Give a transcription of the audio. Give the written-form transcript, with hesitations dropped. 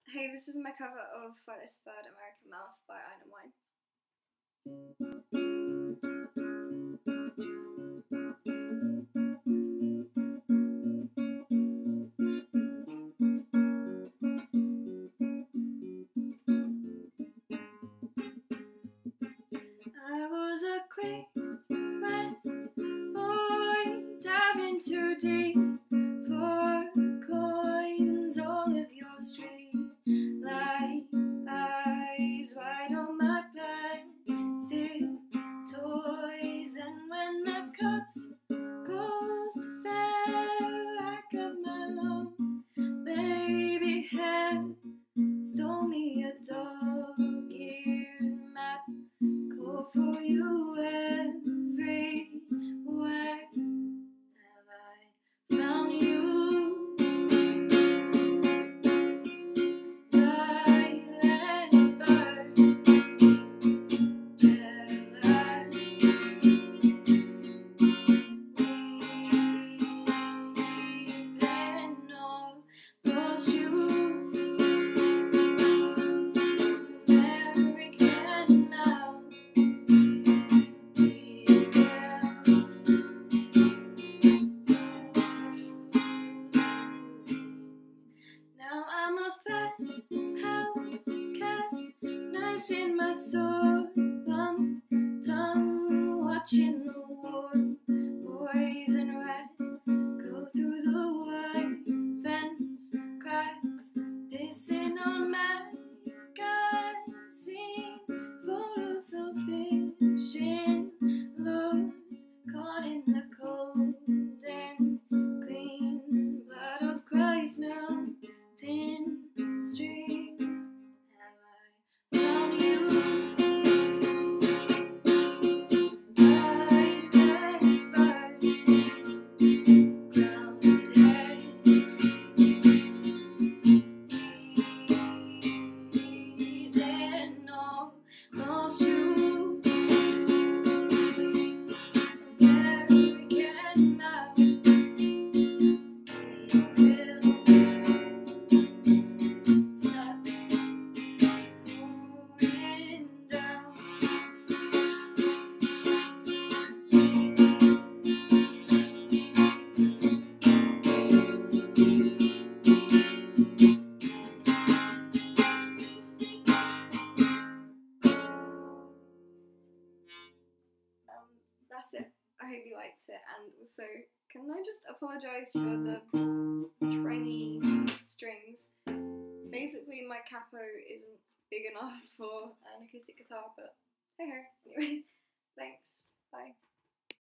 Hey, this is my cover of Flightless Bird American Mouth by Ina Wine. I was a quick red boy, diving too deep for coins. All of your street light eyes wide on my plastic toys, and when the cops goes to fair, I got my long baby hair, stole me a dog-eared map, call for you everywhere. Have I found you? Flightless bird, jealous. We've all lost you. American mouth. Now I'm a fat house cat, nursing my sore lump tongue, watching the warm boys and rats go through the white fence cracks, pissing on magazine photos, those fishing lures caught in the cold and clean blood of Christ melting stream. Have I found you? Flightless bird, grounded. We didn't know, lost you. American mouth. Stop going down. That's it. I hope you liked it, and also, can I just apologise for the trangy strings? Basically, my capo isn't big enough for an acoustic guitar, but hey ho. Anyway, thanks. Bye.